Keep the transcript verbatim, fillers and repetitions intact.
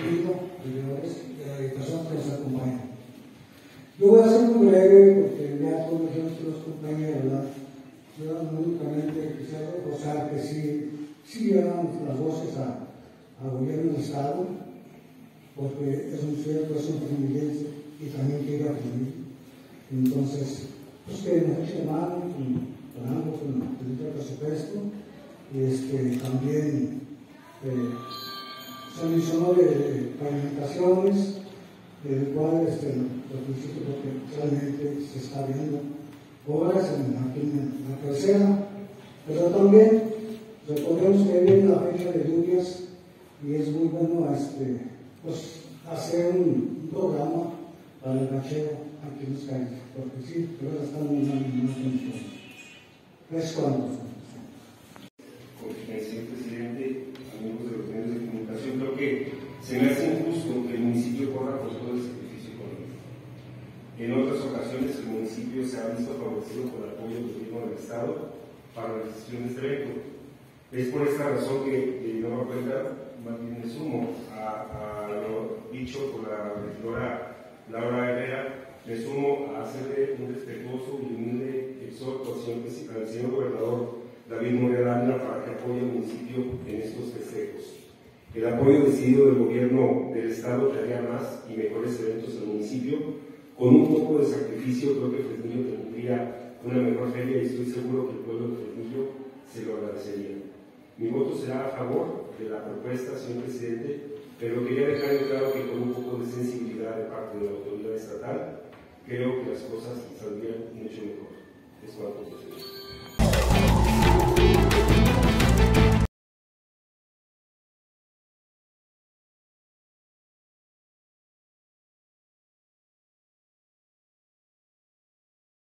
Ejido, regidores, de la diputación que nos acompaña. Yo voy a ser muy breve porque ya todos nuestros compañeros, ¿verdad? Yo únicamente quisiera reforzar que sí, sí llevan las voces a, a gobierno del Estado, porque es un cierto, es un privilegio y también llega a mí. Entonces, pues que nos echen mano con, con ambos, con el presupuesto, y este, también eh, son insumos de, de pavimentaciones, del cual este, lo felicito porque realmente se está viendo obras en, aquí en la tercera, pero también recordemos que viene la fecha de lluvias y es muy bueno este, pues, hacer un, un programa para el bacheo aquí en los calles, porque sí, pero están muy mal en más condiciones. Es cuando. Señor presidente, amigos de los medios de comunicación, creo que se me hace injusto que el municipio corra por todo el sacrificio económico. En otras ocasiones el municipio se ha visto favorecido por el apoyo del gobierno del Estado para la gestión de este evento. Es por esta razón que, de nueva cuenta, más bien me sumo a, a lo dicho por la regidora Laura Herrera, me sumo a hacerle un respetuoso y humilde exhorto al señor, al señor gobernador David Monreal Ávila para que apoye al municipio en estos festejos. El apoyo decidido del gobierno del Estado traería más y mejores eventos al municipio. Con un poco de sacrificio creo que Fresnillo tendría una mejor feria y estoy seguro que el pueblo de Fresnillo se lo agradecería. Mi voto será a favor de la propuesta, señor presidente, pero quería dejar en claro que con un poco de sensibilidad de parte de la autoridad estatal, creo que las cosas saldrían mucho mejor. Es cuanto, presidente.